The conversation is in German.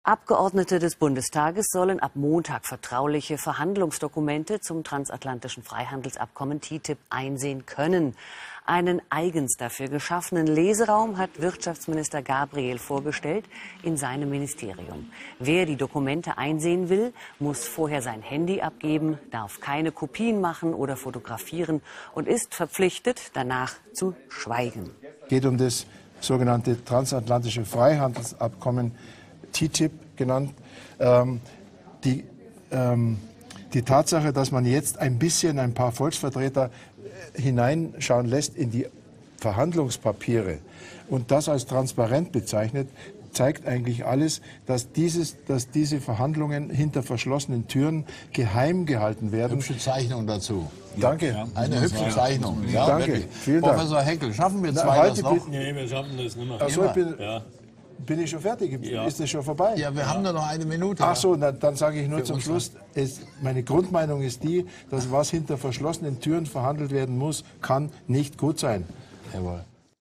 Abgeordnete des Bundestages sollen ab Montag vertrauliche Verhandlungsdokumente zum transatlantischen Freihandelsabkommen TTIP einsehen können. Einen eigens dafür geschaffenen Leseraum hat Wirtschaftsminister Gabriel vorgestellt in seinem Ministerium. Wer die Dokumente einsehen will, muss vorher sein Handy abgeben, darf keine Kopien machen oder fotografieren und ist verpflichtet, danach zu schweigen. Es geht um das sogenannte transatlantische Freihandelsabkommen, TTIP genannt. Die Tatsache, dass man jetzt ein paar Volksvertreter hineinschauen lässt in die Verhandlungspapiere und das als transparent bezeichnet, zeigt eigentlich alles, dass diese Verhandlungen hinter verschlossenen Türen geheim gehalten werden. Hübsche Zeichnung dazu. Danke. Ja, eine hübsche Zeichnung. Ja, danke. Wirklich. Vielen Dank. Professor Heckel, schaffen wir zwei das noch? Nee, wir schaffen das nicht mehr. Also, bin ich schon fertig? Ja. Ist das schon vorbei? Ja, wir haben nur noch eine Minute. Ach so, dann sage ich nur zum Schluss, meine Grundmeinung ist die, dass was hinter verschlossenen Türen verhandelt werden muss, kann nicht gut sein. Jawohl.